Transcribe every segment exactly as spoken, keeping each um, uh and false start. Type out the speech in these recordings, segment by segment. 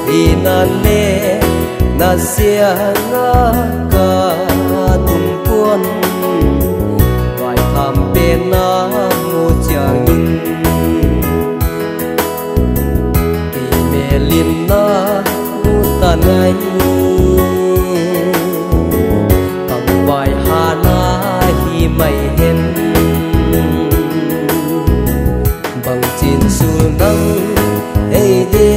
nan le na sia nga ka tum quân vai tham pe na mo chang in ti me lin na mu ta nai tam vai ha na hi mai hen bằng chín su nắng hey de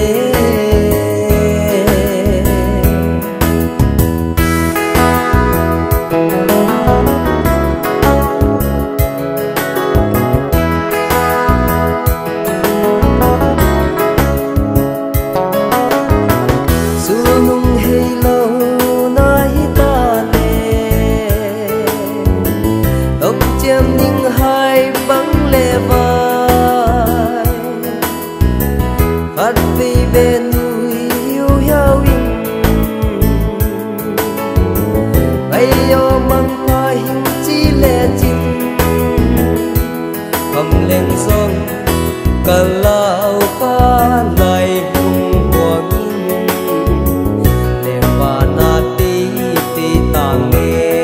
kalau pa lai hung huang in le pa na ti ti tang nghe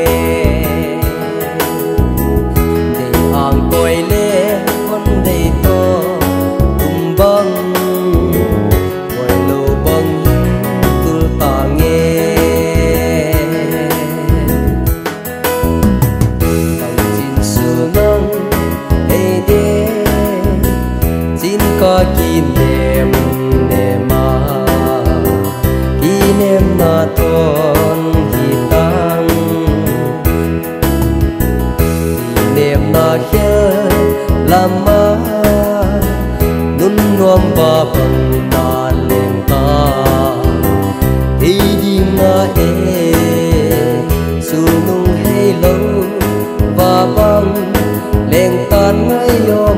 để hàng coi le con đầy to tum băng coi lô băng tu tang nghe tang chín su nang hey de có kỷ niệm để mà kỷ niệm na tôn hi tăng kỷ niệm na khé làm ma nun nuông ba bằng na lên ta đi đi na e su nung hay lâu và băng lên tan ngay yom